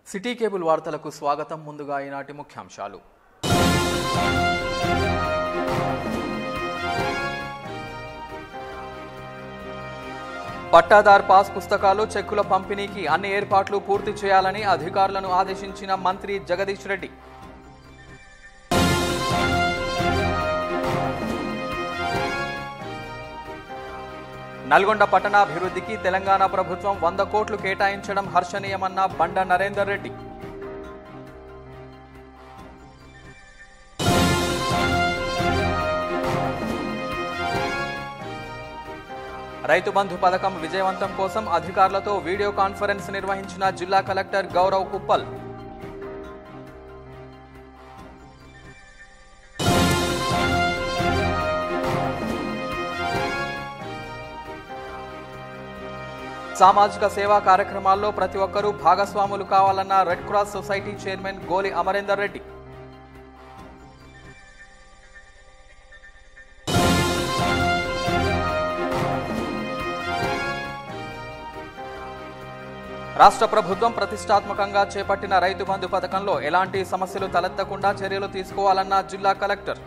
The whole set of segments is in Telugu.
సిటీ కేబుల్ వార్తలకు స్వాగతం. ముందుగా ఈనాటి ముఖ్యాంశాలు. పట్టాదార్ పాస్ పుస్తకాలు, చెక్కుల పంపిణీకి అన్ని ఏర్పాట్లు పూర్తి చేయాలని అధికారులను ఆదేశించిన మంత్రి జగదీష్ రెడ్డి. నల్గొండ పట్టణాభివృద్ధికి తెలంగాణ ప్రభుత్వం 100 కోట్లు కేటాయించడం హర్షణీయమన్న బండ నరేందర్ రెడ్డి. రైతు బంధు పథకం విజయవంతం కోసం అధికారులతో వీడియో కాన్ఫరెన్స్ నిర్వహించిన జిల్లా కలెక్టర్ గౌరవ్ కుప్పల్. సామాజిక సేవా కార్యక్రమాల్లో ప్రతి ఒక్కరూ భాగస్వాములు కావాలన్న రెడ్ క్రాస్ సొసైటీ చైర్మన్ గోలి అమరేందర్ రెడ్డి. రాష్ట్ర ప్రభుత్వం ప్రతిష్టాత్మకంగా చేపట్టిన రైతు బంధు పథకంలో ఎలాంటి సమస్యలు తలెత్తకుండా చర్యలు తీసుకోవాలన్న జిల్లా కలెక్టర్.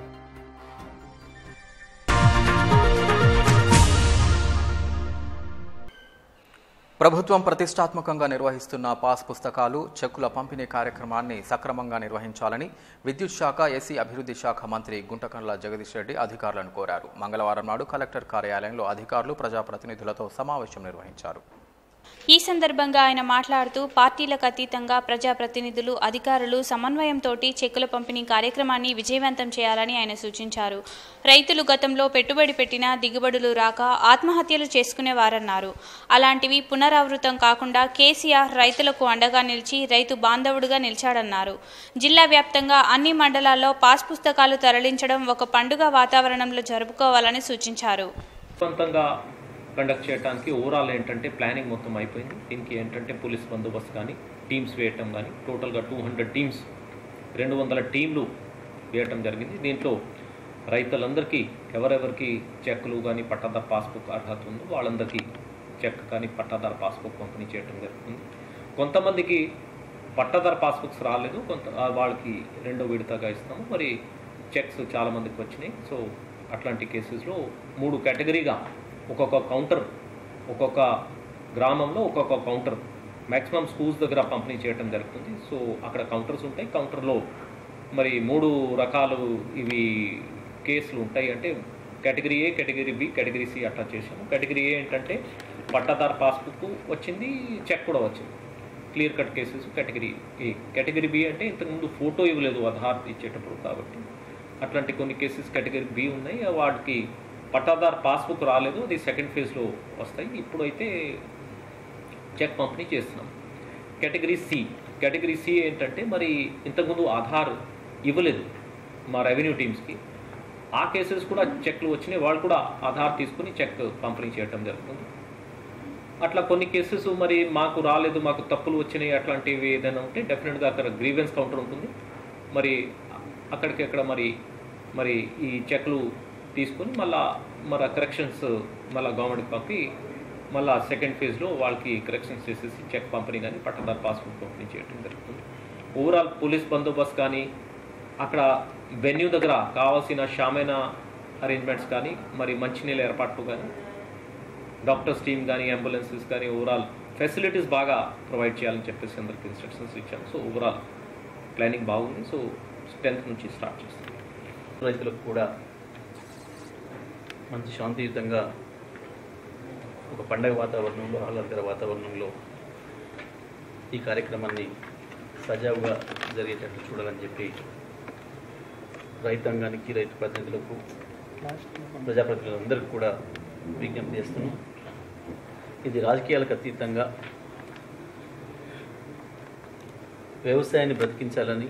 ప్రభుత్వం ప్రతిష్టాత్మకంగా నిర్వహిస్తున్న పాస్ పుస్తకాలు, చెక్కుల పంపిణీ కార్యక్రమాన్ని సక్రమంగా నిర్వహించాలని విద్యుత్ శాఖ, ఎస్సీ అభివృద్ధి శాఖ మంత్రి గుంటకండ్ల జగదీష్ రెడ్డి అధికారులను కోరారు. మంగళవారం నాడు కలెక్టర్ కార్యాలయంలో అధికారులు, ప్రజాప్రతినిధులతో సమావేశం నిర్వహించారు. ఈ సందర్భంగా ఆయన మాట్లాడుతూ పార్టీలకు అతీతంగా ప్రజాప్రతినిధులు, అధికారులు సమన్వయంతో చెక్కుల పంపిణీ కార్యక్రమాన్ని విజయవంతం చేయాలని ఆయన సూచించారు. రైతులు గతంలో పెట్టుబడి పెట్టినా దిగుబడులు రాక ఆత్మహత్యలు చేసుకునేవారన్నారు. అలాంటివి పునరావృతం కాకుండా కేసీఆర్ రైతులకు అండగా నిలిచి రైతు బాంధవుడుగా నిలిచాడన్నారు. జిల్లా వ్యాప్తంగా అన్ని మండలాల్లో పాస్ పుస్తకాలు తరలించడం ఒక పండుగ వాతావరణంలో జరుపుకోవాలని సూచించారు. కండక్ట్ చేయడానికి ఓవరాల్ ఏంటంటే ప్లానింగ్ మొత్తం అయిపోయింది. దీనికి ఏంటంటే పోలీస్ బందోబస్తు కానీ, టీమ్స్ వేయటం కానీ, టోటల్గా 200 టీమ్స్, 200 టీంలు వేయటం జరిగింది. దీంట్లో రైతులందరికీ ఎవరెవరికి చెక్కులు కానీ పట్టాదార్ పాస్బుక్ అర్హత ఉందో వాళ్ళందరికీ చెక్ కానీ పట్టాదార్ పాస్బుక్ పంపిణీ చేయడం జరుగుతుంది. కొంతమందికి పట్టాదార్ పాస్బుక్స్ రాలేదు, వాళ్ళకి రెండో విడతగా ఇస్తాము. మరి చెక్స్ చాలామందికి వచ్చినాయి. సో అట్లాంటి కేసెస్లో 3 కేటగిరీగా ఒక్కొక్క కౌంటర్, ఒక్కొక్క గ్రామంలో ఒక్కొక్క కౌంటర్, మ్యాక్సిమం స్కూల్స్ దగ్గర పంపిణీ చేయడం జరుగుతుంది. సో అక్కడ కౌంటర్స్ ఉంటాయి. కౌంటర్లో మరి 3 రకాలు ఇవి కేసులు ఉంటాయి. అంటే category A, category B, category C అట్లా చేసాము. కేటగిరీ ఏ ఏంటంటే పట్టాదార్ పాస్బుక్ వచ్చింది, చెక్ కూడా వచ్చింది, clear cut cases category A. Category B అంటే ఇంతకుముందు ఫోటో ఇవ్వలేదు ఆధార్ ఇచ్చేటప్పుడు, కాబట్టి అట్లాంటి కొన్ని కేసెస్ కేటగిరీ బి ఉన్నాయి. వాటికి పట్టాదార్ పాస్బుక్ రాలేదు, అది సెకండ్ ఫేజ్లో వస్తాయి. ఇప్పుడైతే చెక్ పంపిణీ చేస్తున్నాం. కేటగిరీ సి ఏంటంటే మరి ఇంతకుముందు ఆధార్ ఇవ్వలేదు మా రెవెన్యూ టీమ్స్కి, ఆ కేసెస్ కూడా చెక్లు వచ్చినాయి. వాళ్ళు కూడా ఆధార్ తీసుకుని చెక్ పంపిణీ చేయడం జరుగుతుంది. అట్లా కొన్ని కేసెస్ మరి మాకు రాలేదు, మాకు తప్పులు వచ్చినాయి, అట్లాంటివి ఏదైనా ఉంటే డెఫినెట్గా అక్కడ గ్రీవెన్స్ కౌంటర్ ఉంటుంది. మరి అక్కడికి అక్కడ మరి ఈ చెక్లు తీసుకొని మళ్ళీ కరెక్షన్స్ గవర్నమెంట్కి పంపి మళ్ళీ సెకండ్ ఫేజ్లో వాళ్ళకి కరెక్షన్స్ చేసేసి చెక్ పంపిణీ కానీ పట్టాదార్ పాస్బుక్ పంపిణీ చేయడం జరుగుతుంది. ఓవరాల్ పోలీస్ బందోబస్తు కానీ, అక్కడ వెన్యూ దగ్గర కావాల్సిన షామైనా అరేంజ్మెంట్స్ కానీ, మరి మంచినీళ్ళ ఏర్పాట్లు కానీ, డాక్టర్స్ టీమ్ కానీ, అంబులెన్సెస్ కానీ, ఓవరాల్ ఫెసిలిటీస్ బాగా ప్రొవైడ్ చేయాలని చెప్పేసి అందరికి ఇన్స్ట్రక్షన్స్ ఇచ్చాము. సో ఓవరాల్ ప్లానింగ్ బాగుంది. సో 10th నుంచి స్టార్ట్ చేస్తాం. రైతులకు కూడా మంచి శాంతియుతంగా ఒక పండగ వాతావరణంలో, ఆహ్లాదకర వాతావరణంలో ఈ కార్యక్రమాన్ని సజావుగా జరిగేటట్లు చూడాలని చెప్పి రైతాంగానికి, రైతు ప్రతినిధులకు, ప్రజాప్రతినిధులందరికీ కూడా విజ్ఞప్తి చేస్తున్నాం. ఇది రాజకీయాలకు అతీతంగా వ్యవసాయాన్ని బ్రతికించాలని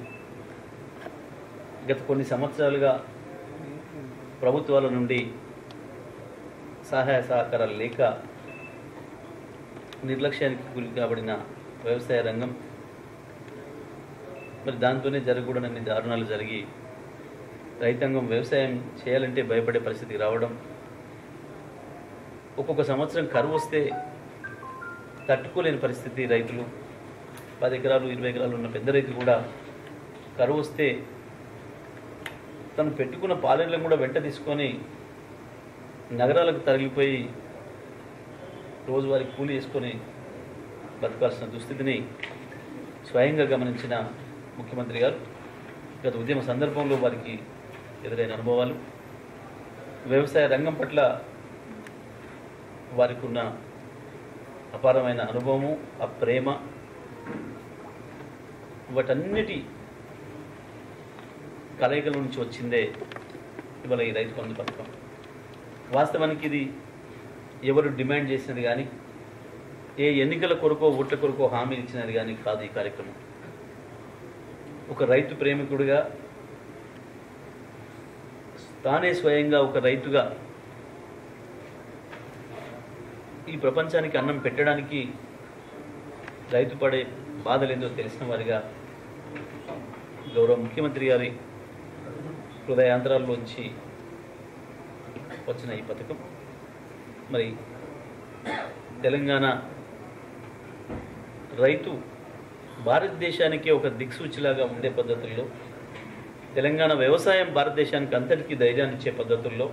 గత కొన్ని సంవత్సరాలుగా ప్రభుత్వాల నుండి సహాయ సహకారాలు లేక నిర్లక్ష్యానికి గురి కాబడిన వ్యవసాయ రంగం, మరి దాంతోనే జరగకూడనన్ని దారుణాలు జరిగి రైతాంగం వ్యవసాయం చేయాలంటే భయపడే పరిస్థితికి రావడం, ఒక్కొక్క సంవత్సరం కరువు వస్తే తట్టుకోలేని పరిస్థితి రైతులు. 10 ఎకరాలు 20 ఎకరాలు ఉన్న పెద్ద రైతు కూడా కరువు వస్తే తను పెట్టుకున్న పాలేర్లను కూడా వెంట తీసుకొని నగరాలకు తరలిపోయి రోజువారీ కూలి వేసుకొని బతకాల్సిన దుస్థితిని స్వయంగా గమనించిన ముఖ్యమంత్రి గారు గత ఉద్యమ సందర్భంలో వారికి ఎదురైన అనుభవాలు, వ్యవసాయ రంగం పట్ల వారికి ఉన్న అపారమైన అనుభవము, ఆ ప్రేమ, వాటన్నిటి కలయికల నుంచి వచ్చిందే ఇవాళ ఈ రైతు బంధు పథకం. వాస్తవానికి ఇది ఎవరు డిమాండ్ చేసినది కానీ, ఏ ఎన్నికల కొరకో ఓట్ల కొరకో హామీ ఇచ్చినది కానీ కాదు. ఈ కార్యక్రమం ఒక రైతు ప్రేమికుడిగా, తానే స్వయంగా ఒక రైతుగా ఈ ప్రపంచానికి అన్నం పెట్టడానికి రైతు పడే బాధలేందో తెలిసిన వారిగా గౌరవ ముఖ్యమంత్రి గారి హృదయాంతరాల్లోంచి వచ్చిన ఈ పథకం మరి తెలంగాణ రైతు భారతదేశానికే ఒక దిక్సూచిలాగా ఉండే పద్ధతుల్లో, తెలంగాణ వ్యవసాయం భారతదేశానికి అంతటికీ ధైర్యాన్ని ఇచ్చే పద్ధతుల్లో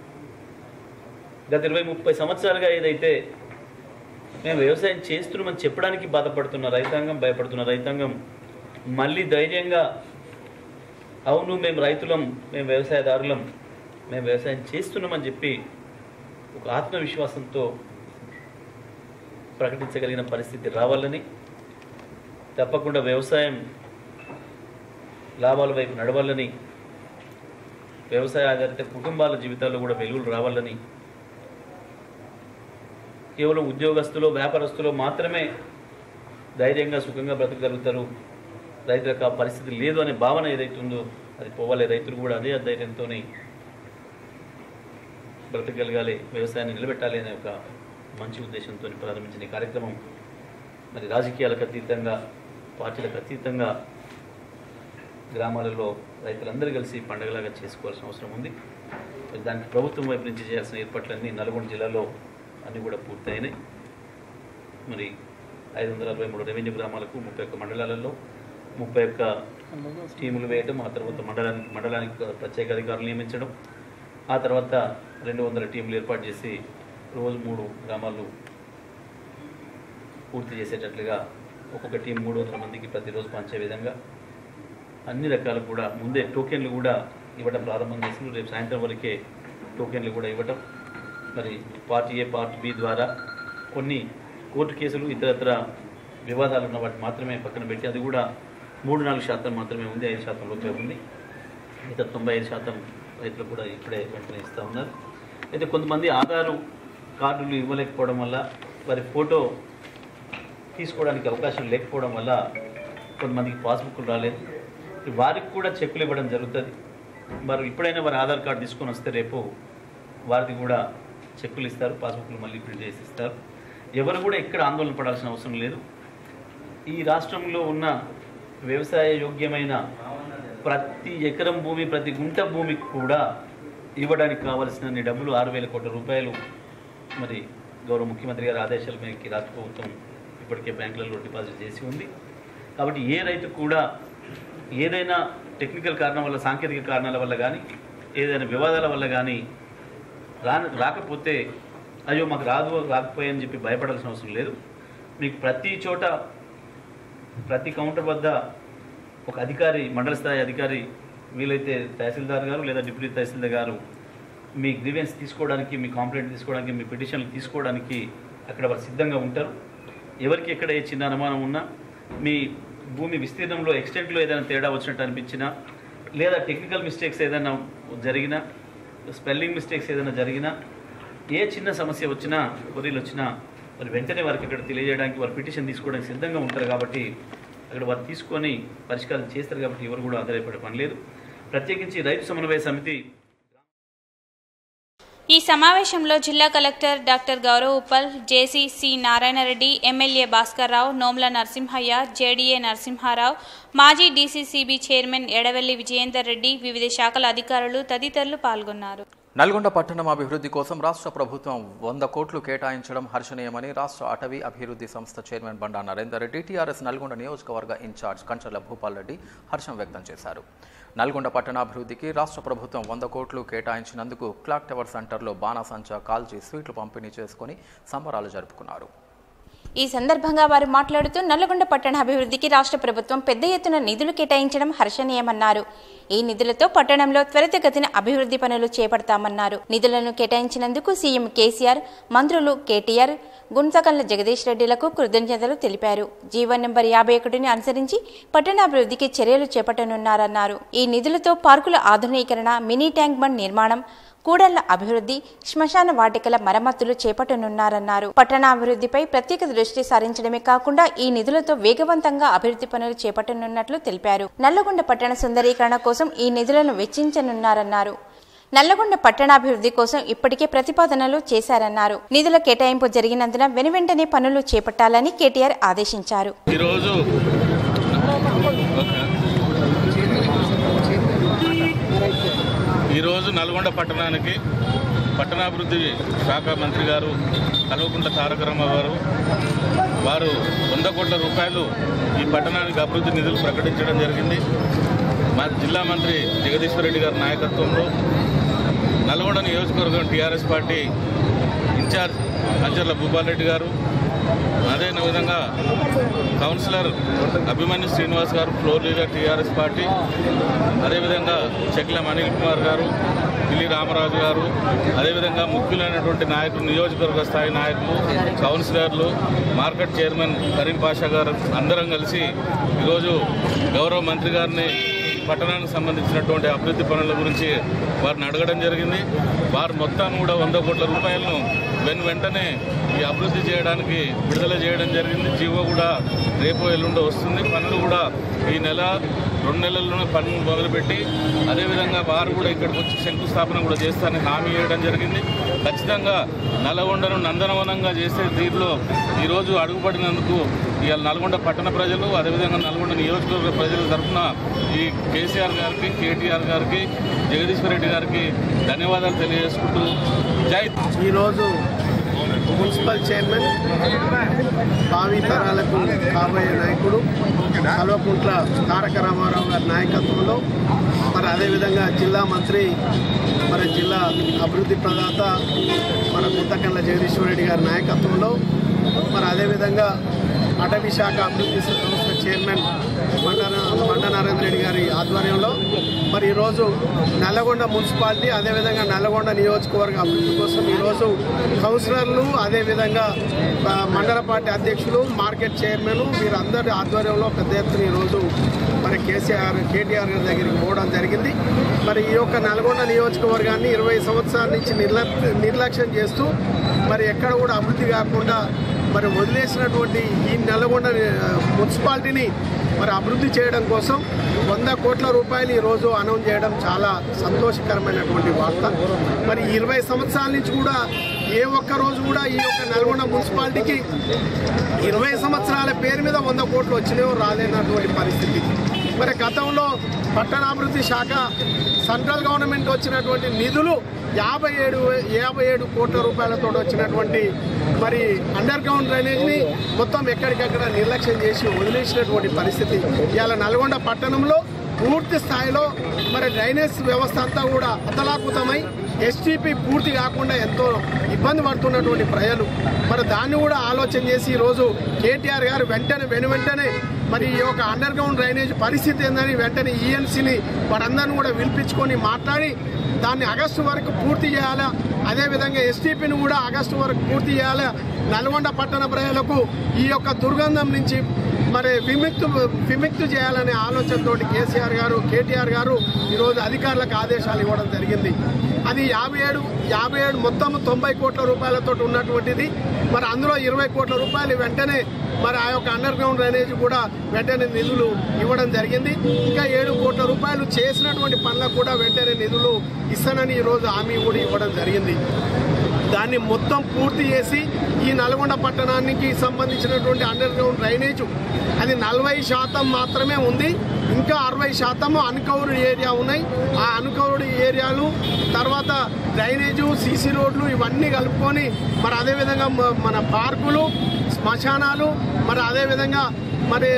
గత 20-30 సంవత్సరాలుగా ఏదైతే మేము వ్యవసాయం చేస్తున్నామని చెప్పడానికి బాధపడుతున్న రైతాంగం, భయపడుతున్న రైతాంగం మళ్ళీ ధైర్యంగా అవును మేము రైతులం, మేము వ్యవసాయదారులం, మేము వ్యవసాయం చేస్తున్నామని చెప్పి ఒక ఆత్మవిశ్వాసంతో ప్రకటించగలిగిన పరిస్థితి రావాలని, తప్పకుండా వ్యవసాయం లాభాల వైపు నడవాలని, వ్యవసాయ ఆధారిత కుటుంబాల జీవితాల్లో కూడా వెలుగులు రావాలని, కేవలం ఉద్యోగస్తులు వ్యాపారస్తులు మాత్రమే ధైర్యంగా సుఖంగా బ్రతకగలుగుతారు, రైతులకు ఆ పరిస్థితి లేదు అనే భావన ఏదైతే ఉందో అది పోవాలి. రైతులు కూడా అదే ధైర్యంతోనే బ్రతకగలగాలి, వ్యవసాయాన్ని నిలబెట్టాలి అనే ఒక మంచి ఉద్దేశంతో ప్రారంభించిన ఈ కార్యక్రమం మరి రాజకీయాలకు అతీతంగా, పార్టీలకు అతీతంగా గ్రామాలలో రైతులందరూ కలిసి పండుగలాగా చేసుకోవాల్సిన అవసరం ఉంది. దానికి ప్రభుత్వం వైపు నుంచి చేయాల్సిన ఏర్పాట్లన్నీ నల్గొండ జిల్లాలో అన్నీ కూడా పూర్తయినాయి. మరి 563 రెవెన్యూ గ్రామాలకు 31 మండలాలలో 31 టీములు వేయడం, ఆ తర్వాత మండలానికి ప్రత్యేక అధికారులు నియమించడం, ఆ తర్వాత 200 టీములు ఏర్పాటు చేసి రోజు 3 గ్రామాలు పూర్తి చేసేటట్లుగా ఒక్కొక్క టీం 300 మందికి ప్రతిరోజు పంచే విధంగా అన్ని రకాలు కూడా ముందే టోకెన్లు కూడా ఇవ్వడం ప్రారంభం చేసింది. రేపు సాయంత్రం వరకే టోకెన్లు కూడా ఇవ్వటం. మరి పార్ట్ ఏ పార్ట్ బి ద్వారా కొన్ని కోర్టు కేసులు ఇతరత్ర వివాదాలు ఉన్న వాటి మాత్రమే పక్కన పెట్టి అది కూడా 3-4% మాత్రమే ఉంది, 5% లోపే ఉంది. ఇతర 95% రైతులు కూడా ఇప్పుడే వెంటనే ఇస్తూ ఉన్నారు. అయితే కొంతమంది ఆధారు కార్డులు ఇవ్వలేకపోవడం వల్ల, వారి ఫోటో తీసుకోవడానికి అవకాశం లేకపోవడం వల్ల కొంతమందికి పాస్బుక్లు రాలేదు. వారికి కూడా చెక్కులు ఇవ్వడం జరుగుతుంది. వారు ఇప్పుడైనా వారి ఆధార్ కార్డు తీసుకొని వస్తే రేపు వారికి కూడా చెక్కులు ఇస్తారు, పాస్బుక్లు మళ్ళీ ప్రింట్ చేసి ఇస్తారు. ఎవరు కూడా ఇక్కడ ఆందోళన పడాల్సిన అవసరం లేదు. ఈ రాష్ట్రంలో ఉన్న వ్యవసాయ యోగ్యమైన ప్రతి ఎకరం భూమి, ప్రతి గుంట భూమికి కూడా ఇవ్వడానికి కావలసిన డబ్బులు 6,000 కోట్ల రూపాయలు మరి గౌరవ ముఖ్యమంత్రి గారి ఆదేశాల మేరకు రాష్ట్ర ప్రభుత్వం ఇప్పటికే బ్యాంకులలో డిపాజిట్ చేసి ఉంది. కాబట్టి ఏ రైతు కూడా ఏదైనా టెక్నికల్ కారణం వల్ల, సాంకేతిక కారణాల వల్ల కానీ, ఏదైనా వివాదాల వల్ల కానీ రాకపోతే అయ్యో మాకు రాకపోయని చెప్పి భయపడాల్సిన అవసరం లేదు. మీకు ప్రతి చోట ప్రతి కౌంటర్ వద్ద ఒక అధికారి, మండల స్థాయి అధికారి, వీలైతే తహసీల్దార్ గారు లేదా డిప్యూటీ తహసీల్దార్ గారు మీ గ్రీవెన్స్ తీసుకోవడానికి, మీ కంప్లైంట్ తీసుకోవడానికి, మీ పిటిషన్లు తీసుకోవడానికి అక్కడ వారు సిద్ధంగా ఉంటారు. ఎవరికి ఎక్కడ ఏ చిన్న అనుమానం ఉన్నా, మీ భూమి విస్తీర్ణంలో ఎక్స్టెంట్లో ఏదైనా తేడా వచ్చినట్టు అనిపించినా, లేదా టెక్నికల్ మిస్టేక్స్ ఏదైనా జరిగినా, స్పెల్లింగ్ మిస్టేక్స్ ఏదైనా జరిగినా, ఏ చిన్న సమస్య వచ్చినా, కొరీలు వచ్చినా మరి వెంటనే వారికి అక్కడ తెలియజేయడానికి, వారు పిటిషన్ తీసుకోవడానికి సిద్ధంగా ఉంటారు. కాబట్టి అక్కడ వారు తీసుకొని పరిష్కారం చేస్తారు. కాబట్టి ఎవరు కూడా ఆధారపడే పని లేదు. ప్రత్యేకించి రైతు సమన్వయ సమితి ఈ సమావేశంలో జిల్లా collector doctor Gaurav Uppal, JC C Narayanareddy, MLA Bhaskar Rao, Nomula Narasimhaiah, JDA Narasimharao, మాజీ డీసీసీబీ చైర్మన్ ఎడవెల్లి విజయేందర్ రెడ్డి, వివిధ శాఖల అధికారులు తదితరులు పాల్గొన్నారు. నల్గొండ పట్టణం అభివృద్ధి కోసం రాష్ట్ర ప్రభుత్వం 100 కోట్లు కేటాయించడం హర్షణీయమని రాష్ట్ర అటవీ అభివృద్ధి సంస్థ చైర్మన్ బండా నరేందర్ రెడ్డి టీఆర్ఎస్ నల్గొండ నియోజకవర్గ ఇన్ఛార్జ్ కంచర్ల భూపాల్ రెడ్డి హర్షం వ్యక్తం చేశారు. నల్గొండ పట్టణాభివృద్ధికి రాష్ట్ర ప్రభుత్వం 100 కోట్లు కేటాయించినందుకు క్లాక్ టవర్ సెంటర్లో బాణాసంచా కాల్చి స్వీట్లు పంపిణీ చేసుకుని సంబరాలు జరుపుకున్నారు. ఈ సందర్భంగా వారు మాట్లాడుతూ నల్లగొండ పట్టణ అభివృద్ధికి రాష్ట్ర ప్రభుత్వం పెద్ద ఎత్తున నిధులు కేటాయించడం హర్షణీయమన్నారు. ఈ నిధులతో పట్టణంలో త్వరితగతిన అభివృద్ధి పనులు చేపడతామన్నారు. నిధులను కేటాయించినందుకు సీఎం కేసీఆర్, మంత్రులు కేటీఆర్, గుంతకల్ల జగదీష్ రెడ్డిలకు కృతజ్ఞతలు తెలిపారు. జీవన్ నెంబర్ 51ని అనుసరించి పట్టణాభివృద్ధికి చర్యలు చేపట్టనున్నారన్నారు. ఈ నిధులతో పార్కుల ఆధునీకరణ, మినీ ట్యాంక్ బండ్ నిర్మాణం, కూడళ్ల అభివృద్ధి, శ్మశాన వాటికల మరమ్మతులు చేపట్టనున్నారన్నారు. పట్టణాభివృద్ధిపై ప్రత్యేక దృష్టి సారించడమే కాకుండా ఈ నిధులతో వేగవంతంగా అభివృద్ధి పనులు చేపట్టనున్నట్లు తెలిపారు. నల్లగొండ పట్టణ సుందరీకరణ కోసం ఈ నిధులను వెచ్చించనున్నారన్నారు. నల్లగొండ పట్టణాభివృద్ధి కోసం ఇప్పటికే ప్రతిపాదనలు చేశారన్నారు. నిధుల కేటాయింపు జరిగినందున వెనువెంటనే పనులు చేపట్టాలని కేటీఆర్ ఆదేశించారు. ఈరోజు నల్గొండ పట్టణానికి పట్టణాభివృద్ధి శాఖ మంత్రి గారు కల్వకుంట్ల తారక రామారావు వారు 100 కోట్ల రూపాయలు ఈ పట్టణానికి అభివృద్ధి నిధులు ప్రకటించడం జరిగింది. మా జిల్లా మంత్రి జగదీశ్వర్ రెడ్డి గారి నాయకత్వంలో నల్గొండ నియోజకవర్గం TRS party in-charge Kancharla Bhupal Reddy గారు, అదేవిధంగా కౌన్సిలర్ అభిమన్యు శ్రీనివాస్ గారు, ఫ్లోర్ లీడర్ టీఆర్ఎస్ పార్టీ, అదేవిధంగా చెక్లం అనిల్ కుమార్ గారు, పిల్లి రామరాజు గారు, అదేవిధంగా ముఖ్యులైనటువంటి నాయకులు, నియోజకవర్గ స్థాయి నాయకులు, కౌన్సిలర్లు, మార్కెట్ చైర్మన్ కరీం పాషా గారు అందరం కలిసి ఈరోజు గౌరవ మంత్రి గారిని పట్టణానికి సంబంధించినటువంటి అభివృద్ధి పనుల గురించి వారిని అడగడం జరిగింది. వారు మొత్తం కూడా 100 కోట్ల రూపాయలను వెంటనే ఈ అభివృద్ధి చేయడానికి విడుదల చేయడం జరిగింది. జీవో కూడా రేపు ఎల్లుండో వస్తుంది. పనులు కూడా ఈ నెల 2 నెలల్లోనే పనులు మొదలుపెట్టి అదేవిధంగా వారు కూడా ఇక్కడికి వచ్చి శంకుస్థాపన కూడా చేస్తారని హామీ ఇవ్వడం జరిగింది. ఖచ్చితంగా నల్గొండను నందనవనంగా చేసే తీరులో ఈరోజు అడుగుపడినందుకు ఇవాళ నల్గొండ పట్టణ ప్రజలు, అదేవిధంగా నల్గొండ నియోజకవర్గ ప్రజల తరఫున ఈ కేసీఆర్ గారికి, కేటీఆర్ గారికి, జగదీశ్వర్ రెడ్డి గారికి ధన్యవాదాలు తెలియజేసుకుంటూ జై. ఈరోజు మున్సిపల్ చైర్మన్, భావి తరాలకు కాబోయే నాయకుడు కల్వకుంట్ల తారక రామారావు గారి నాయకత్వంలో, మరి అదేవిధంగా జిల్లా మంత్రి, మరి జిల్లా అభివృద్ధి ప్రదాత మన గుంతకల్ల జగదీశ్వర్ రెడ్డి గారి నాయకత్వంలో, మరి అదేవిధంగా అటవీ శాఖ అభివృద్ధి సంస్థ చైర్మన్ బండా నరేందర్ రెడ్డి గారి ఆధ్వర్యంలో మరి ఈరోజు నల్లగొండ మున్సిపాలిటీ, అదేవిధంగా నల్లగొండ నియోజకవర్గ అభివృద్ధి కోసం ఈరోజు కౌన్సిలర్లు, అదేవిధంగా మండల పార్టీ అధ్యక్షులు, మార్కెట్ చైర్మన్ వీరందరి ఆధ్వర్యంలో పెద్ద ఎత్తున ఈరోజు మరి కేటీఆర్ గారి దగ్గరికి పోవడం జరిగింది. మరి ఈ యొక్క నల్గొండ నియోజకవర్గాన్ని 20 సంవత్సరాల నుంచి నిర్లక్ష్యం చేస్తూ మరి ఎక్కడ కూడా అభివృద్ధి కాకుండా మరి వదిలేసినటువంటి ఈ నల్గొండ మున్సిపాలిటీని మరి అభివృద్ధి చేయడం కోసం 100 కోట్ల రూపాయలు ఈరోజు అనౌన్స్ చేయడం చాలా సంతోషకరమైనటువంటి వార్త. మరి 20 సంవత్సరాల నుంచి కూడా ఏ ఒక్క రోజు కూడా ఈ యొక్క నల్గొండ మున్సిపాలిటీకి 20 సంవత్సరాల పేరు మీద 100 కోట్లు వచ్చినాయో రాలేనటువంటి పరిస్థితి. మరి గతంలో పట్టణాభివృద్ధి శాఖ సెంట్రల్ గవర్నమెంట్ వచ్చినటువంటి నిధులు 57 కోట్ల రూపాయలతో వచ్చినటువంటి మరి అండర్ గ్రౌండ్ డ్రైనేజ్ని మొత్తం ఎక్కడికక్కడ నిర్లక్ష్యం చేసి వదిలేసినటువంటి పరిస్థితి. ఇవాళ నల్గొండ పట్టణంలో పూర్తి స్థాయిలో మరి డ్రైనేజ్ వ్యవస్థ అంతా కూడా అతలాకుతమై ఎస్టీపీ పూర్తి కాకుండా ఎంతో ఇబ్బంది పడుతున్నటువంటి ప్రజలు మరి దాన్ని కూడా ఆలోచన చేసి ఈరోజు కేటీఆర్ గారు వెంటనే మరి ఈ యొక్క అండర్ గ్రౌండ్ డ్రైనేజ్ పరిస్థితి ఏందని వెంటనే ఈఎన్సీని వారందరినీ కూడా పిలిపించుకొని మాట్లాడి దాన్ని ఆగస్టు వరకు పూర్తి చేయాలా, అదేవిధంగా ఎస్టీపీని కూడా ఆగస్టు వరకు పూర్తి చేయాలా. నల్గొండ పట్టణ ప్రజలకు ఈ యొక్క దుర్గంధం నుంచి మరి విముక్తి చేయాలనే ఆలోచనతో కేటీఆర్ గారు ఈరోజు అధికారులకు ఆదేశాలు ఇవ్వడం జరిగింది. అది 57 మొత్తం 90 కోట్ల రూపాయలతో ఉన్నటువంటిది. మరి అందులో 20 కోట్ల రూపాయలు వెంటనే మరి ఆ యొక్క అండర్ గ్రౌండ్ డ్రైనేజ్ కూడా వెంటనే నిధులు ఇవ్వడం జరిగింది. ఇంకా 7 కోట్ల రూపాయలు చేసినటువంటి పనులకు కూడా వెంటనే నిధులు ఇస్తానని ఈరోజు హామీ కూడా ఇవ్వడం జరిగింది. దాన్ని మొత్తం పూర్తి చేసి ఈ నల్గొండ పట్టణానికి సంబంధించినటువంటి అండర్ గ్రౌండ్ డ్రైనేజ్ అది 40% మాత్రమే ఉంది. ఇంకా 60% అన్కవర్డ్ ఏరియా ఉన్నాయి. ఆ అన్కవర్డ్ ఏరియాలు తర్వాత తర్వాత డ్రైనేజు, సీసీ రోడ్లు ఇవన్నీ కలుపుకొని మరి అదేవిధంగా మన పార్కులు, శ్మశానాలు, మరి అదేవిధంగా మరి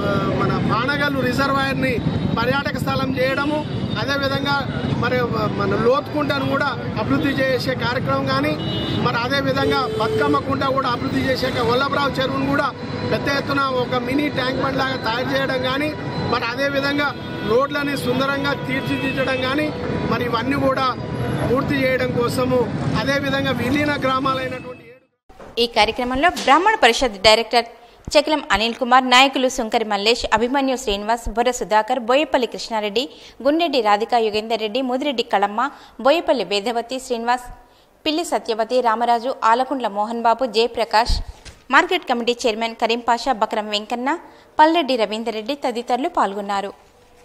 మన పానగల్లు రిజర్వాయర్ని పర్యాటక స్థలం చేయడము, అదేవిధంగా మరి మన లోతుకుంటను కూడా అభివృద్ధి చేసే కార్యక్రమం కానీ, మరి అదేవిధంగా బతుకమ్మ కుంట కూడా అభివృద్ధి చేసే వల్లభరావు చెరువును కూడా పెద్ద ఎత్తున ఒక మినీ ట్యాంక్ బండ్ లాగా తయారు చేయడం కానీ, మరి అదేవిధంగా రోడ్లని సుందరంగా తీర్చిదిద్దడం కానీ, మరి ఇవన్నీ కూడా పూర్తి చేయడం కోసము అదేవిధంగా విలీన గ్రామాలైనటువంటి ఈ కార్యక్రమంలో బ్రాహ్మణ పరిషత్ డైరెక్టర్ చకిలం అనిల్ కుమార్, నాయకులు సుంకరి మల్లేష్, అభిమన్యు శ్రీనివాస్, బొర్ర Sudhakar, Boyapalli Krishna Reddy, గుండెడ్డి Radhika Yugender Reddy, Mudireddy Kalamma, Boyapalli Vedavathi Srinivas, Pilli Satyavathi, Ramaraju, Alakundla Mohan Babu, Jayaprakash, market committee chairman Karim Pasha, Bakram Venkanna, Palleddi Ravinder Reddy తదితరులు పాల్గొన్నారు.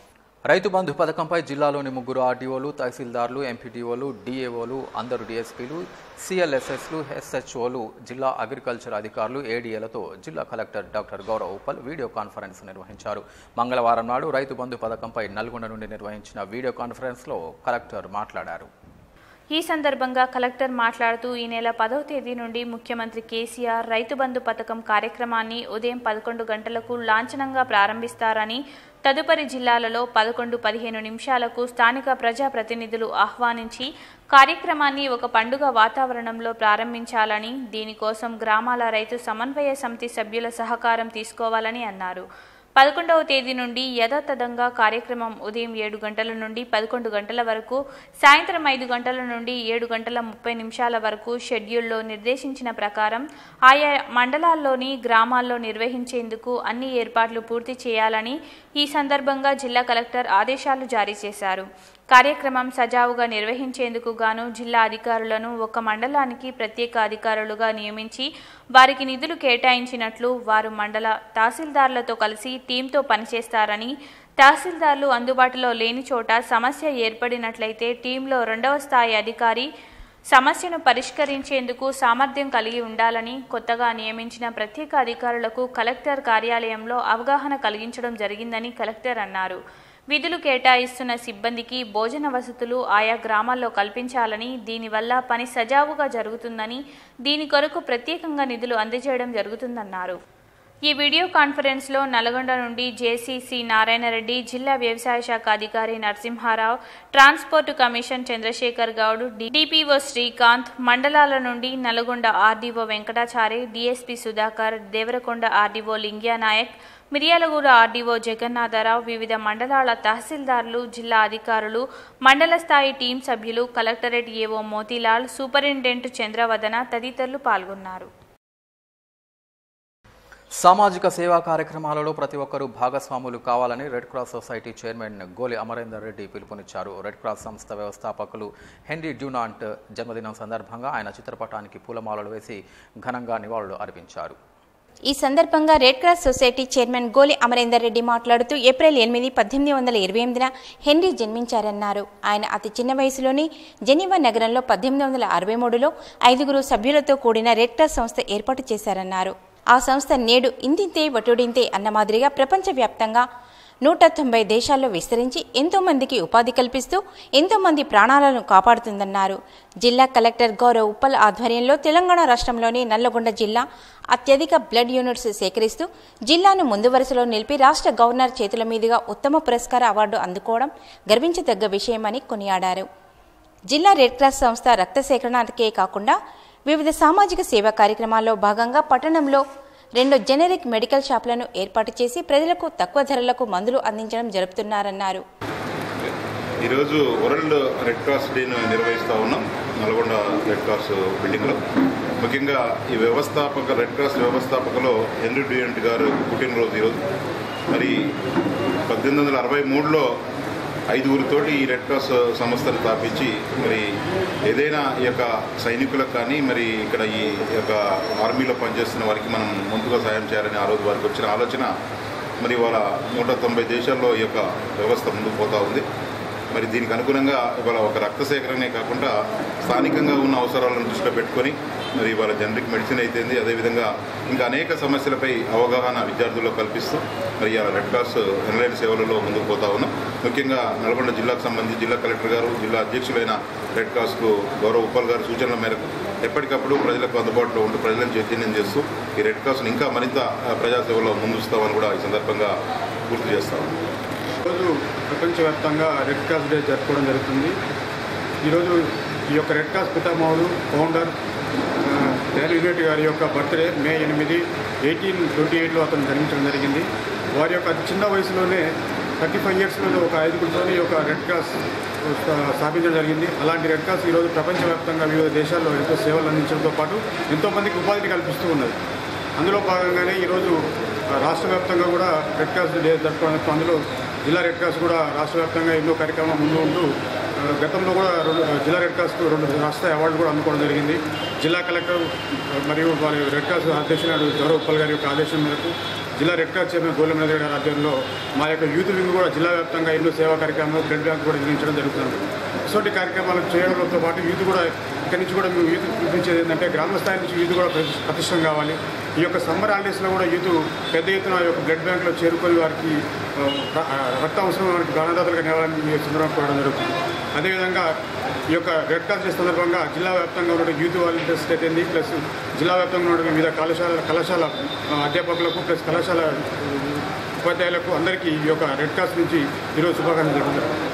రైతు బంధు పథకంపై జిల్లాలోని 3 ఆర్డీఓలు, తహసీల్దార్లు, ఎంపీడీఓలు, డీఏఓలు, అందరు డీఎస్పీలు, సిఎల్ఎస్ఎస్లు, ఎస్హెచ్ఓలు, జిల్లా అగ్రికల్చర్ అధికారులు, ఏడీఏలతో జిల్లా collector doctor Gaurav Uppal video conference నిర్వహించారు. మంగళవారం నాడు రైతు బంధు పథకంపై నల్గొండ నుండి నిర్వహించిన వీడియో కాన్ఫరెన్స్లో కలెక్టర్ మాట్లాడారు. ఈ సందర్భంగా కలెక్టర్ మాట్లాడుతూ ఈ నెల 10వ తేదీ నుండి ముఖ్యమంత్రి కేసీఆర్ రైతు బంధు పథకం కార్యక్రమాన్ని ఉదయం 11 గంటలకు లాంఛనంగా ప్రారంభిస్తారని, తదుపరి జిల్లాలలో 11-15 నిమిషాలకు స్థానిక ప్రజాప్రతినిధులు ఆహ్వానించి కార్యక్రమాన్ని ఒక పండుగ వాతావరణంలో ప్రారంభించాలని, దీనికోసం గ్రామాల రైతు సమన్వయ సమితి సభ్యుల సహకారం తీసుకోవాలని అన్నారు. 11వ తేదీ నుండి యథాతథంగా కార్యక్రమం ఉదయం 7 గంటల నుండి 11 గంటల వరకు, సాయంత్రం 5 గంటల నుండి 7 గంటల 30 నిమిషాల వరకు షెడ్యూల్లో నిర్దేశించిన ప్రకారం ఆయా మండలాల్లోని గ్రామాల్లో నిర్వహించేందుకు అన్ని ఏర్పాట్లు పూర్తి చేయాలని ఈ సందర్భంగా జిల్లా కలెక్టర్ ఆదేశాలు జారీ చేశారు. కార్యక్రమం సజావుగా నిర్వహించేందుకు గాను జిల్లా అధికారులను ఒక మండలానికి ప్రత్యేక అధికారులుగా నియమించి వారికి నిధులు కేటాయించినట్లు, వారు మండల తహసీల్దార్లతో కలిసి టీంతో పనిచేస్తారని, తహసీల్దార్లు అందుబాటులో లేని చోట సమస్య ఏర్పడినట్లయితే టీంలో 2వ స్థాయి అధికారి సమస్యను పరిష్కరించేందుకు సామర్థ్యం కలిగి ఉండాలని కొత్తగా నియమించిన ప్రత్యేక అధికారులకు కలెక్టర్ కార్యాలయంలో అవగాహన కలిగించడం జరిగిందని కలెక్టర్ అన్నారు. విధులు కేటాయిస్తున్న సిబ్బందికి భోజన వసతులు ఆయా గ్రామాల్లో కల్పించాలని, దీనివల్ల పని సజావుగా జరుగుతుందని, దీని కొరకు ప్రత్యేకంగా నిధులు అందజేయడం జరుగుతుందన్నారు. ఈ వీడియో కాన్ఫరెన్స్లో నల్గొండ నుండి జేసీసీ నారాయణరెడ్డి, జిల్లా వ్యవసాయ శాఖ అధికారి Narasimharao, transport commission Chandrashekar Goud, DPO Srikanth, మండలాల నుండి Nalgonda RDO Venkatachari, DSP Sudhakar, Devarakonda RDO Lingyanayak, Miryalaguda RDO Jagannatharao, వివిధ మండలాల తహసీల్దార్లు, జిల్లా అధికారులు, మండల స్థాయి టీం సభ్యులు, కలెక్టరేట్ ఏవో మోతీలాల్, సూపరింటెండెంట్ చంద్రవదన తదితరులు పాల్గొన్నారు. సామాజిక సేవా కార్యక్రమాలలో ప్రతి ఒక్కరూ భాగస్వాములు కావాలని రెడ్ క్రాస్ సొసైటీ చైర్మన్ గోలి అమరేందర్ రెడ్డి పిలుపునిచ్చారు. రెడ్ క్రాస్ సంస్థ వ్యవస్థాపకులు హెన్రీ డ్యూనాంట్ జన్మదినం సందర్భంగా ఆయన చిత్రపటానికి పూలమాలలు వేసి ఘనంగా నివాళులు అర్పించారు. ఈ సందర్భంగా రెడ్ క్రాస్ సొసైటీ చైర్మన్ గోలి అమరేందర్ రెడ్డి మాట్లాడుతూ ఏప్రిల్ 8, 1828 హెన్రీ జన్మించారన్నారు. ఆయన అతి చిన్న వయసులోని జెనీవా నగరంలో 1863లో 5 సభ్యులతో కూడిన రెడ్ క్రాస్ సంస్థ ఏర్పాటు చేశారన్నారు. ఆ సంస్థ నేడు ఇంతింతే వటుడింతే అన్న మాదిరిగా ప్రపంచవ్యాప్తంగా 190 దేశాల్లో విస్తరించి ఎంతో మందికి ఉపాధి కల్పిస్తూ ఎంతో మంది ప్రాణాలను కాపాడుతుందన్నారు. జిల్లా కలెక్టర్ గౌరవ్ ఉప్పల్ ఆధ్వర్యంలో తెలంగాణ రాష్ట్రంలోని నల్లగొండ జిల్లా అత్యధిక బ్లడ్ యూనిట్స్ సేకరిస్తూ జిల్లాను ముందు వరుసలో నిలిపి రాష్ట్ర గవర్నర్ చేతుల మీదుగా ఉత్తమ పురస్కార అవార్డు అందుకోవడం గర్వించదగ్గ విషయమని కొనియాడారు. జిల్లా రెడ్ క్రాస్ సంస్థ రక్త సేకరణకే కాకుండా వివిధ సామాజిక సేవా కార్యక్రమాల్లో భాగంగా పట్టణంలో 2 జెనరిక్ మెడికల్ షాపులను ఏర్పాటు చేసి ప్రజలకు తక్కువ ధరలకు మందులు అందించడం జరుపుతున్నారన్నారు. ఈరోజు వరల్డ్ రెడ్ క్రాస్ డేను నిర్వహిస్తూ ఉన్నాం నల్గొండ రెడ్ క్రాస్ బిల్డింగ్లో. ముఖ్యంగా ఈ రెడ్ క్రాస్ వ్యవస్థాపకలో హెన్రీ డ్యూనాంట్ గారు పుట్టినరోజు ఈరోజు. మరి 1863లో 5 ఈ రెడ్ క్రాస్ సంస్థను స్థాపించి మరి ఏదైనా ఈ యొక్క సైనికులకు కానీ మరి ఇక్కడ ఈ యొక్క ఆర్మీలో పనిచేస్తున్న వారికి మనం ముందుగా సాయం చేయాలని ఆ రోజు వారికి వచ్చిన ఆలోచన. మరి వాళ్ళ 190 దేశాల్లో ఈ యొక్క వ్యవస్థ ముందుకు పోతూ ఉంది. మరి దీనికి అనుగుణంగా ఇవాళ ఒక రక్త సేకరణే కాకుండా స్థానికంగా ఉన్న అవసరాలను దృష్టిలో పెట్టుకొని మరి వాళ్ళ జనరిక్ మెడిసిన్ అయితేంది, అదేవిధంగా ఇంకా అనేక సమస్యలపై అవగాహన విద్యార్థుల్లో కల్పిస్తూ మరి ఆ రెడ్ క్రాస్ ఎన్లైన్ సేవలలో ముందుకు పోతా ఉన్నాం. ముఖ్యంగా నల్గొండ జిల్లాకు సంబంధించి జిల్లా కలెక్టర్ గారు, జిల్లా అధ్యక్షులైన రెడ్ క్రాస్కు గౌరవ ఉప్పల్ గారి సూచనల మేరకు ఎప్పటికప్పుడు ప్రజలకు అందుబాటులో ఉంటూ ప్రజలను చైతన్యం చేస్తూ ఈ రెడ్ క్రాస్ను ఇంకా మరింత ప్రజాసేవలో ముందుస్తామని కూడా ఈ సందర్భంగా గుర్తు చేస్తాము. ఈరోజు ప్రపంచవ్యాప్తంగా రెడ్ క్రాస్ డే జరుపుకోవడం జరుగుతుంది. ఈరోజు ఈ యొక్క రెడ్ క్రాస్ పితామహుడు ఫౌండర్ యూనిట్ గారి యొక్క బర్త్డే మే 8, 1828లో అతను జన్మించడం జరిగింది. వారి యొక్క అతి చిన్న వయసులోనే 35 ఇయర్స్లో ఒక 5గురితో ఈ యొక్క రెడ్ క్రాస్ స్థాపించడం జరిగింది. అలాంటి రెడ్ క్రాస్ ఈరోజు ప్రపంచవ్యాప్తంగా వివిధ దేశాల్లో ఎంతో సేవలు అందించడంతో పాటు ఎంతోమందికి ఉపాధిని కల్పిస్తూ ఉన్నది. అందులో భాగంగానే ఈరోజు రాష్ట్ర వ్యాప్తంగా కూడా రెడ్ క్రాస్ డే జరుపుకోవడం, అందులో జిల్లా రెడ్ క్రాస్ కూడా రాష్ట్ర వ్యాప్తంగా ఎన్నో కార్యక్రమాలు ముందు ఉంటూ గతంలో కూడా జిల్లా రెడ్ క్రాస్కు 2 రాష్ట్ర అవార్డులు కూడా అందుకోవడం జరిగింది. జిల్లా కలెక్టర్ మరియు వారి రెడ్ క్రాస్ అధ్యక్షుడు గౌరవ్ ఉప్పల్ గారి యొక్క ఆదేశం మేరకు జిల్లా రెడ్ క్రాస్ చైర్మన్ గోలెమనేది గారి ఆధ్వర్యంలో మా యొక్క యూత్ వింగ్ కూడా జిల్లా వ్యాప్తంగా ఎన్నో సేవా కార్యక్రమాలు, బ్లడ్ బ్యాంక్ కూడా నిర్వహించడం జరుగుతుంది. ఇటువంటి కార్యక్రమాలు చేయడంతో పాటు యూత్ కూడా ఇక్కడి నుంచి కూడా మేము యూత్ చూపించేది ఏంటంటే గ్రామ స్థాయి నుంచి యూత్ కూడా ప్రతిష్టం కావాలి. ఈ యొక్క సమ్మర్ హాలిడేస్లో కూడా యూత్ పెద్ద ఎత్తున ఈ యొక్క బ్లడ్ బ్యాంక్లో చేరుకొని వారికి రక్త అవసరం వారికి దానదాతలుగా నిలవాలని ఈ సందర్భంగా కోరడం జరుగుతుంది. అదేవిధంగా ఈ యొక్క రెడ్ క్రాస్ డే సందర్భంగా జిల్లా వ్యాప్తంగా ఉన్న యూత్ వాలంటీర్స్ అయితే ప్లస్ జిల్లా వ్యాప్తంగా ఉన్న వివిధ కళాశాల అధ్యాపకులకు ప్లస్ కళాశాల ఉపాధ్యాయులకు అందరికీ ఈ యొక్క రెడ్ క్రాస్ నుంచి ఈరోజు శుభాకాంక్షలు జరుగుతుంది.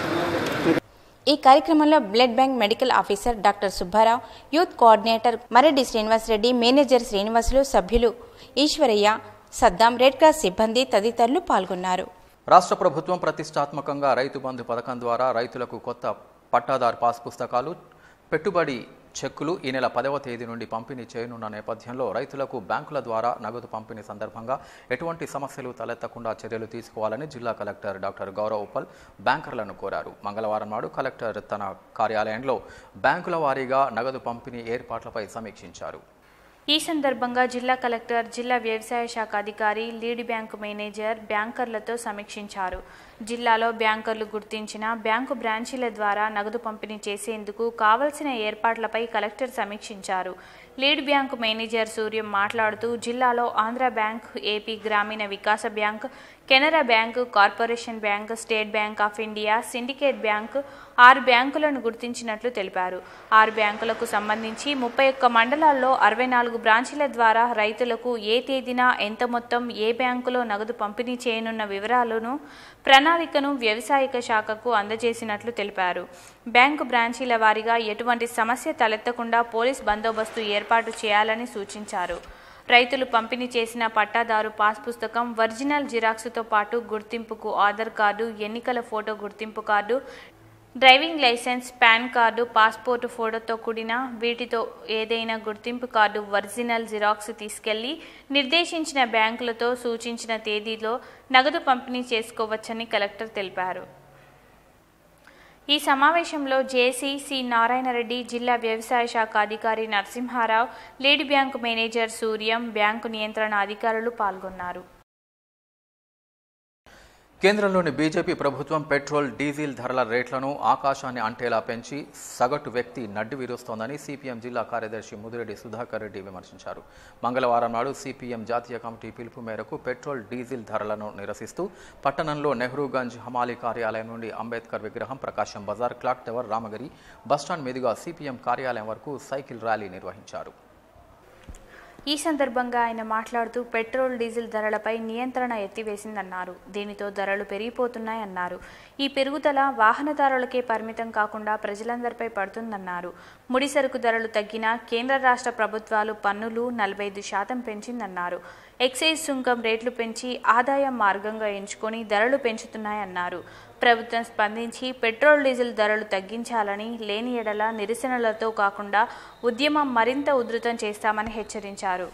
ఈ కార్యక్రమంలో blood bank medical officer doctor Subbarao, youth coordinator Mareddy Srinivas Reddy, manager Srinivasulu, సభ్యులు ఈశ్వరయ్య, సద్దాం, రెడ్ క్రాస్ సిబ్బంది తదితరులు పాల్గొన్నారు. రాష్ట్ర ప్రభుత్వం ప్రతిష్టాత్మకంగా రైతు బంధు పథకం ద్వారా రైతులకు కొత్త పట్టాదారు పాస్ పుస్తకాలు, పెట్టుబడి చెక్కులు ఈ నెల 10వ తేదీ నుండి పంపిణీ చేయనున్న నేపథ్యంలో రైతులకు బ్యాంకుల ద్వారా నగదు పంపిణీ సందర్భంగా ఎటువంటి సమస్యలు తలెత్తకుండా చర్యలు తీసుకోవాలని జిల్లా కలెక్టర్ డాక్టర్ గౌరవ్ ఉప్పల్ బ్యాంకర్లను కోరారు. మంగళవారం నాడు కలెక్టర్ తన కార్యాలయంలో బ్యాంకుల వారీగా నగదు పంపిణీ ఏర్పాట్లపై సమీక్షించారు. ఈ సందర్భంగా జిల్లా కలెక్టర్, జిల్లా వ్యవసాయ శాఖ అధికారి, లీడ్ బ్యాంకు మేనేజర్ బ్యాంకర్లతో సమీక్షించారు. జిల్లాలో బ్యాంకర్లు గుర్తించిన బ్యాంకు బ్రాంచీల ద్వారా నగదు పంపిణీ చేసేందుకు కావలసిన ఏర్పాట్లపై కలెక్టర్ సమీక్షించారు. లీడ్ బ్యాంకు మేనేజర్ సూర్యం మాట్లాడుతూ జిల్లాలో Andhra bank, AP Grameena Vikas bank, Canara bank, corporation bank, state bank of India, syndicate bank 6 బ్యాంకులను గుర్తించినట్లు తెలిపారు. 6 బ్యాంకులకు సంబంధించి 31 మండలాల్లో 64 బ్రాంచీల ద్వారా రైతులకు ఏ తేదీన ఎంత మొత్తం ఏ బ్యాంకులో నగదు పంపిణీ చేయనున్న వివరాలను, ప్రణాళికను వ్యవసాయక శాఖకు అందజేసినట్లు తెలిపారు. బ్యాంకు బ్రాంచీల వారీగా ఎటువంటి సమస్య తలెత్తకుండా పోలీస్ బందోబస్తు ఏర్పాటు చేయాలని సూచించారు. రైతులు పంపిణీ చేసిన పట్టాదారు పాస్ పుస్తకం, ఒరిజినల్ జిరాక్స్తో పాటు గుర్తింపుకు ఆధార్ కార్డు, ఎన్నికల ఫోటో గుర్తింపు card, driving licence, PAN card, passport ఫోటోతో కూడిన వీటితో ఏదైనా గుర్తింపు కార్డు ఒరిజినల్ జిరాక్స్ తీసుకెళ్లి నిర్దేశించిన బ్యాంకులతో సూచించిన తేదీలో నగదు పంపిణీ చేసుకోవచ్చని కలెక్టర్ తెలిపారు. ఈ సమావేశంలో జేసీ సి నారాయణరెడ్డి, జిల్లా వ్యవసాయ శాఖ అధికారి Narasimharao, lead bank manager Suryam, bank నియంత్రణ అధికారులు పాల్గొన్నారు. కేంద్రంలోని బీజేపీ ప్రభుత్వం పెట్రోల్, డీజిల్ ధరల రేట్లను ఆకాశాన్ని అంటేలా పెంచి సగటు వ్యక్తి నడ్డి విరుస్తోందని సిపిఎం జిల్లా కార్యదర్శి ముదిరెడ్డి సుధాకర్ రెడ్డి విమర్శించారు. మంగళవారం నాడు సిపిఎం జాతీయ కమిటీ పిలుపు మేరకు పెట్రోల్, డీజిల్ ధరలను నిరసిస్తూ పట్టణంలో నెహ్రూగంజ్ హమాలీ కార్యాలయం నుండి అంబేద్కర్ విగ్రహం, Prakasam Bazar, clock tower, Ramagiri bus stand మీదుగా సిపిఎం కార్యాలయం వరకు సైకిల్ ర్యాలీ నిర్వహించారు. ఈ సందర్భంగా ఆయన మాట్లాడుతూ పెట్రోల్, డీజిల్ ధరలపై నియంత్రణ ఎత్తివేసిందన్నారు. దీనితో ధరలు పెరిగిపోతున్నాయన్నారు. ఈ పెరుగుదల వాహనదారులకే పరిమితం కాకుండా ప్రజలందరిపై పడుతుందన్నారు. ముడి సరుకు ధరలు తగ్గినా కేంద్ర రాష్ట్ర ప్రభుత్వాలు పన్నులు 45% పెంచిందన్నారు. ఎక్సైజ్ సుంకం రేట్లు పెంచి ఆదాయ మార్గంగా ఎంచుకొని ధరలు పెంచుతున్నాయన్నారు. ప్రభుత్వం స్పందించి పెట్రోల్, డీజిల్ ధరలు తగ్గించాలని, లేని ఎడల నిరసనలతో కాకుండా ఉద్యమం మరింత ఉధృతం చేస్తామని హెచ్చరించారు.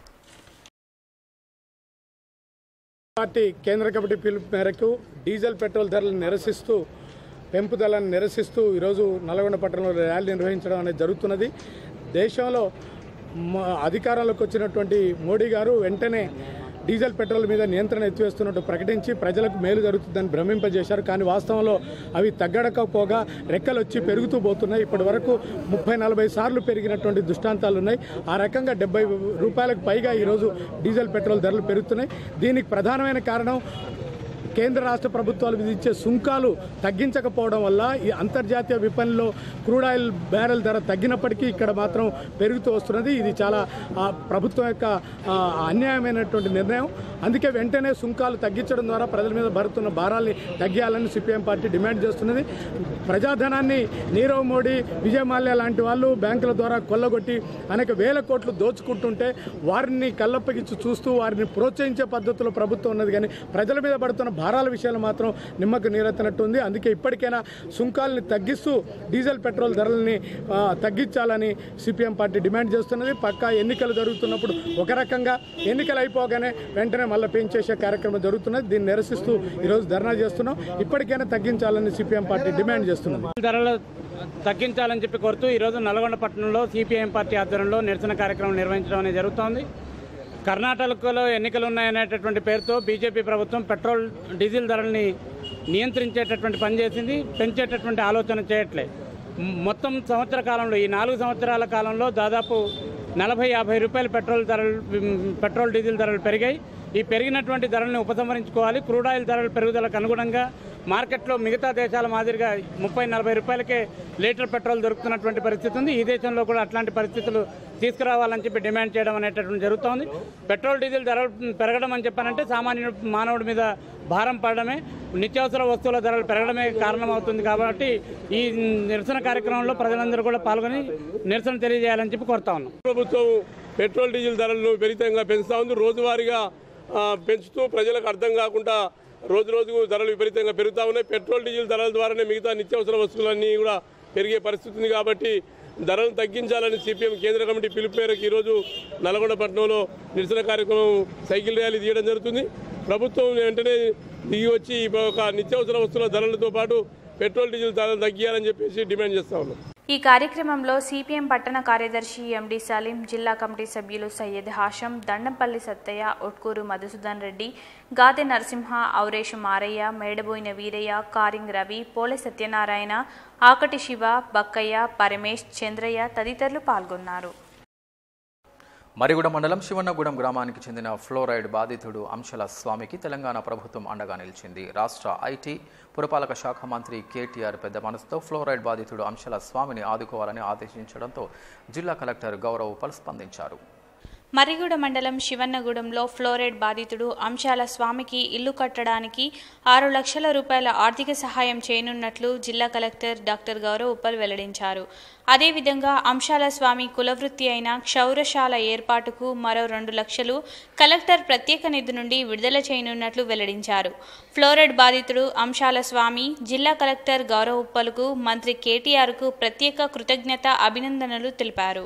పార్టీ కేంద్ర కమిటీ పిలుపు మేరకు డీజిల్, పెట్రోల్ ధరలను నిరసిస్తూ, పెంపుదలను నిరసిస్తూ ఈరోజు నల్గొండ పట్టణంలో ర్యాలీ నిర్వహించడం అనేది జరుగుతున్నది. దేశంలో అధికారంలోకి వచ్చినటువంటి మోడీ గారు వెంటనే డీజిల్ పెట్రోల్ మీద నియంత్రణ ఎత్తివేస్తున్నట్టు ప్రకటించి ప్రజలకు మేలు జరుగుతుందని భ్రమింపజేశారు. కానీ వాస్తవంలో అవి తగ్గడకపోగా రెక్కలు వచ్చి పెరుగుతూ పోతున్నాయి. ఇప్పటి వరకు 30-40 సార్లు పెరిగినటువంటి దృష్టాంతాలు ఉన్నాయి. ఆ రకంగా 70 రూపాయలకు పైగా ఈరోజు డీజిల్ పెట్రోల్ ధరలు పెరుగుతున్నాయి. దీనికి ప్రధానమైన కారణం కేంద్ర రాష్ట్ర ప్రభుత్వాలు విధించే సుంకాలు తగ్గించకపోవడం వల్ల ఈ అంతర్జాతీయ విపణిలో క్రూడ్ ఆయిల్ బ్యారెల్ ధర తగ్గినప్పటికీ ఇక్కడ మాత్రం పెరుగుతూ వస్తున్నది. ఇది చాలా ప్రభుత్వం యొక్క అన్యాయమైనటువంటి నిర్ణయం. అందుకే వెంటనే సుంకాలు తగ్గించడం ద్వారా ప్రజల మీద పడుతున్న భారాల్ని తగ్గియాలని సిపిఎం పార్టీ డిమాండ్ చేస్తున్నది. ప్రజాధనాన్ని నీరవ్ మోడీ, విజయ్ మాల్యా లాంటి వాళ్ళు బ్యాంకుల ద్వారా కొల్లగొట్టి అనేక వేల కోట్లు దోచుకుంటుంటే వారిని కళ్ళప్పగించి చూస్తూ వారిని ప్రోత్సహించే పద్ధతిలో ప్రభుత్వం ఉన్నది. కానీ ప్రజల మీద పడుతున్న భారాల విషయాలు మాత్రం నిమ్మకు నీరెత్తినట్టు ఉంది. అందుకే ఇప్పటికైనా సుంకాలని తగ్గిస్తూ డీజిల్ పెట్రోల్ ధరలని తగ్గించాలని సిపిఎం పార్టీ డిమాండ్ చేస్తున్నది. పక్కా ఎన్నికలు జరుగుతున్నప్పుడు ఒక రకంగా, ఎన్నికలు అయిపోగానే వెంటనే మళ్ళీ పెంచేసే కార్యక్రమం జరుగుతున్నది. దీన్ని నిరసిస్తూ ఈరోజు ధర్నా చేస్తున్నాం. ఇప్పటికైనా తగ్గించాలని సిపిఎం పార్టీ డిమాండ్ చేస్తున్నది. ధరలు తగ్గించాలని చెప్పి కోరుతూ ఈరోజు నల్గొండ పట్టణంలో సిపిఎం పార్టీ ఆధ్వర్యంలో నిరసన కార్యక్రమం నిర్వహించడం అనేది జరుగుతోంది. కర్ణాటకలో ఎన్నికలు ఉన్నాయనేటటువంటి పేరుతో బీజేపీ ప్రభుత్వం పెట్రోల్ డీజిల్ ధరల్ని నియంత్రించేటటువంటి పని చేసింది. పెంచేటటువంటి ఆలోచన చేయట్లే. మొత్తం సంవత్సర కాలంలో, ఈ 4 సంవత్సరాల కాలంలో దాదాపు 40-50 రూపాయలు పెట్రోల్ డీజిల్ ధరలు పెరిగాయి. ఈ పెరిగినటువంటి ధరలను ఉపసంహరించుకోవాలి. క్రూడ్ ఆయిల్ ధరల పెరుగుదలకు అనుగుణంగా మార్కెట్లో మిగతా దేశాల మాదిరిగా 30-40 రూపాయలకే లీటర్ పెట్రోల్ దొరుకుతున్నటువంటి పరిస్థితి ఉంది. ఈ దేశంలో కూడా అట్లాంటి పరిస్థితులు తీసుకురావాలని చెప్పి డిమాండ్ చేయడం అనేటటువంటి జరుగుతోంది. పెట్రోల్ డీజిల్ ధరలు పెరగడం అని చెప్పానంటే సామాన్య మానవుడి మీద భారం పడడమే, నిత్యావసర వస్తువుల ధరలు పెరగడమే కారణమవుతుంది. కాబట్టి ఈ నిరసన కార్యక్రమంలో ప్రజలందరూ కూడా పాల్గొని నిరసన తెలియజేయాలని చెప్పి కోరుతా ఉన్నాం. ప్రభుత్వం పెట్రోల్ డీజిల్ ధరలను విపరీతంగా పెంచుతా ఉంది. రోజువారీగా పెంచుతూ ప్రజలకు అర్థం కాకుండా రోజు రోజుకు ధరలు విపరీతంగా పెరుగుతూ ఉన్నాయి. పెట్రోల్ డీజిల్ ధరల ద్వారానే మిగతా నిత్యావసర వస్తువులన్నీ కూడా పెరిగే పరిస్థితి ఉంది. కాబట్టి ధరలను తగ్గించాలని సిపిఎం కేంద్ర కమిటీ పిలుపు మేరకు ఈరోజు నల్గొండ పట్టణంలో నిరసన కార్యక్రమం సైకిల్ ర్యాలీ తీయడం జరుగుతుంది. ప్రభుత్వం వెంటనే దిగి వచ్చి ఒక నిత్యావసర వస్తువుల ధరలతో పాటు పెట్రోల్ డీజిల్ ధరలు తగ్గియాలని చెప్పేసి డిమాండ్ చేస్తా ఉన్నాం. ఈ కార్యక్రమంలో సిపిఎం పట్టణ కార్యదర్శి ఎండి సలీం, జిల్లా కమిటీ సభ్యులు సయ్యద్ హాషం, దండంపల్లి సత్తయ్య, ఒట్కూరు మధుసూదన్ రెడ్డి, గాదె నరసింహ, ఔరేషు మారయ్య, మేడబోయిన వీరయ్య, కారింగ్ రవి, పోలె సత్యనారాయణ, ఆకటి శివ, బక్కయ్య, పరమేష్, చంద్రయ్య తదితరులు పాల్గొన్నారు. మరిగూడ మండలం శివన్నగూడెం గ్రామానికి చెందిన ఫ్లోరైడ్ బాధితుడు అంశల స్వామికి తెలంగాణ ప్రభుత్వం అండగా నిలిచింది. రాష్ట్ర ఐటీ పురపాలక శాఖ మంత్రి కేటీఆర్ పెద్ద మనసుతో ఫ్లోరైడ్ బాధితుడు అంశల స్వామిని ఆదుకోవాలని ఆదేశించడంతో జిల్లా కలెక్టర్ గౌరవ్ ఉప్పల్ స్పందించారు. మర్రిగూడ మండలం శివన్నగూడెంలో ఫ్లోరైడ్ బాధితుడు అంశాల స్వామికి ఇల్లు కట్టడానికి 6 లక్షల రూపాయల ఆర్థిక సహాయం చేయనున్నట్లు జిల్లా కలెక్టర్ డాక్టర్ గౌరవ్ ఉప్పల్ వెల్లడించారు. అదేవిధంగా అంశాల స్వామి కులవృత్తి అయిన క్షౌరశాల ఏర్పాటుకు మరో 2 లక్షలు కలెక్టర్ ప్రత్యేక నిధి నుండి విడుదల చేయనున్నట్లు వెల్లడించారు. ఫ్లోరైడ్ బాధితుడు అంశాల స్వామి జిల్లా కలెక్టర్ గౌరవ్ ఉప్పల్కు మంత్రి కేటీఆర్కు ప్రత్యేక కృతజ్ఞత అభినందనలు తెలిపారు.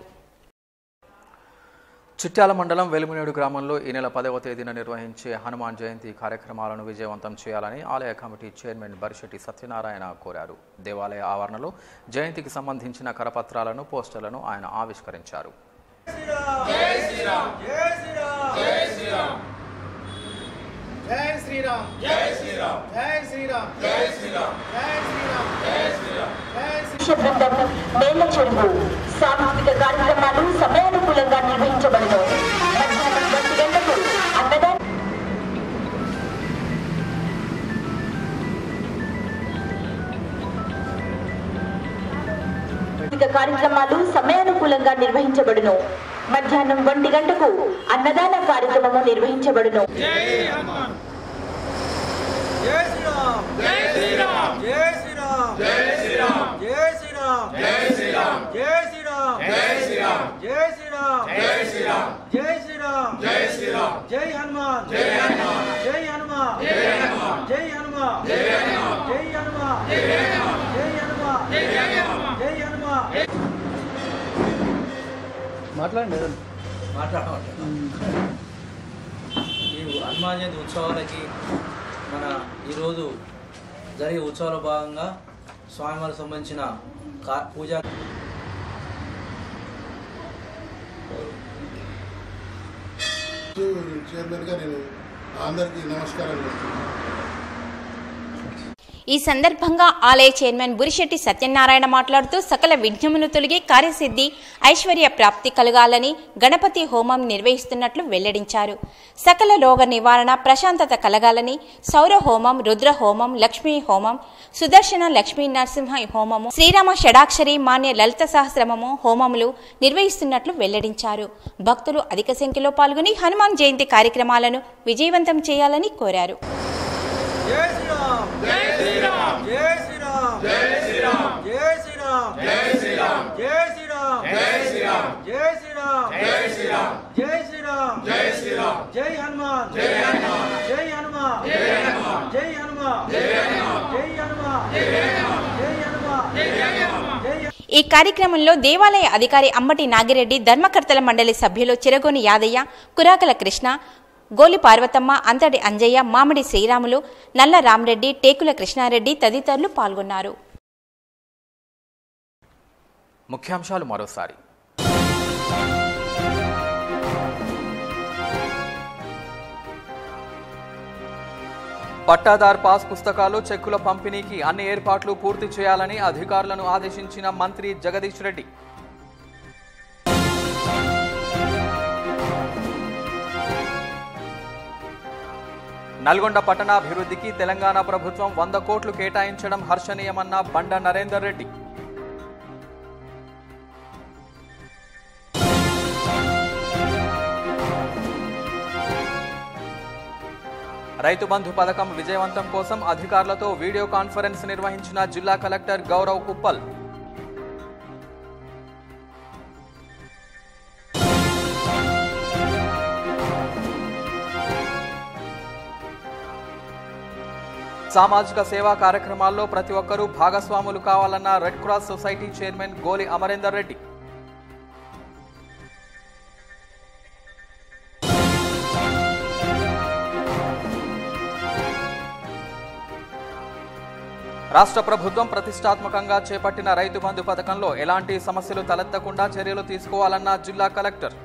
చిట్యాల మండలం వెలుమునేడు గ్రామంలో ఈ నెల 10వ తేదీన నిర్వహించే హనుమాన్ జయంతి కార్యక్రమాలను విజయవంతం చేయాలని ఆలయ కమిటీ చైర్మన్ బరిశెట్టి సత్యనారాయణ కోరారు. దేవాలయ ఆవరణలో జయంతికి సంబంధించిన కరపత్రాలను, పోస్టర్లను ఆయన ఆవిష్కరించారు. నేల చెరువు సాంస్కృతిక కార్యక్రమాలు సమయానుకూలంగా నిర్వహించబడను. కార్యక్రమాలు సమయానుకూలంగా నిర్వహించబడును. మధ్యాహ్నం 1 గంటకు అన్నదాన కార్యక్రమము నిర్వహించబడును. ఈ హనుమాన్ జయంతి ఉత్సవాలకి మన ఈరోజు జరిగే ఉత్సవాల భాగంగా స్వామివారికి సంబంధించిన పూజ చైర్మన్గా నేను అందరికీ నమస్కారం చేస్తున్నాను. ఈ సందర్భంగా ఆలయ చైర్మన్ బురిశెట్టి సత్యనారాయణ మాట్లాడుతూ సకల విఘ్నములు తొలగి కార్యసిద్ధి ఐశ్వర్య ప్రాప్తి కలగాలని గణపతి హోమం నిర్వహిస్తున్నట్లు వెల్లడించారు. సకల రోగ నివారణ ప్రశాంతత కలగాలని సౌర హోమం, రుద్ర హోమం, లక్ష్మీ హోమం, సుదర్శన లక్ష్మీ నరసింహ హోమము, శ్రీరామ షడాక్షరి మాన్య లలిత సహస్రమము హోమములు నిర్వహిస్తున్నట్లు వెల్లడించారు. భక్తులు అధిక సంఖ్యలో పాల్గొని హనుమాన్ జయంతి కార్యక్రమాలను విజయవంతం చేయాలని కోరారు. జై శ్రీరామ్ జై శ్రీరామ్ జై శ్రీరామ్ జై శ్రీరామ్ జై శ్రీరామ్ జై శ్రీరామ్ జై శ్రీరామ్ జై శ్రీరామ్ జై శ్రీరామ్ జై శ్రీరామ్ జై శ్రీరామ్ జై శ్రీరామ్ జై హనుమాన్ జై హనుమాన్ జై హనుమాన్ జై హనుమాన్ జై హనుమాన్ జై హనుమాన్ జై హనుమాన్ జై హనుమాన్ జై హనుమాన్ జై హనుమాన్. ఈ కార్యక్రమంలో దేవాలయ అధికారి అమ్మటి నాగిరెడ్డి, ధర్మకర్తల మండలి సభ్యులు చిరగోని యాదయ్య, కురాకల కృష్ణ, గోలి పార్వతమ్మ, అంతటి అంజయ్య, మామిడి శ్రీరాములు, నల్ల రామరెడ్డి, టేకుల కృష్ణారెడ్డి తదితరులు పాల్గొన్నారు. ముఖ్యాంశాలు మరోసారి. పట్టాదార్ పాస్ పుస్తకాలు, చెక్కుల పంపిణీకి అన్ని ఏర్పాట్లు పూర్తి చేయాలని అధికారులను ఆదేశించిన మంత్రి జగదీష్ రెడ్డి. నల్గొండ పట్టణాభివృద్ధికి తెలంగాణ ప్రభుత్వం 100 కోట్లు కేటాయించడం హర్షణీయమన్న బండ నరేందర్ రెడ్డి. రైతు బంధు పథకం విజయవంతం కోసం అధికారులతో వీడియో కాన్ఫరెన్స్ నిర్వహించిన జిల్లా కలెక్టర్ గౌరవ్ కుప్పల్. సామాజిక సేవా కార్యక్రమాల్లో ప్రతి ఒక్కరూ భాగస్వాములు కావాలన్న రెడ్ క్రాస్ సొసైటీ చైర్మన్ గోలి అమరేందర్ రెడ్డి. రాష్ట్ర ప్రభుత్వం ప్రతిష్టాత్మకంగా చేపట్టిన రైతు బంధు పథకంలో ఎలాంటి సమస్యలు తలెత్తకుండా చర్యలు తీసుకోవాలన్న జిల్లా కలెక్టర్.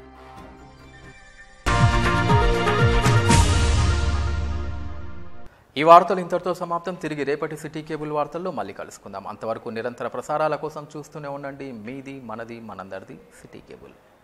ఈ వార్తలు ఇంతటితో సమాప్తం. తిరిగి రేపటి సిటీ కేబుల్ వార్తల్లో మళ్ళీ కలుసుకుందాం. అంతవరకు నిరంతర ప్రసారాల కోసం చూస్తూనే ఉండండి. మీది మనది మనందరిది సిటీ కేబుల్.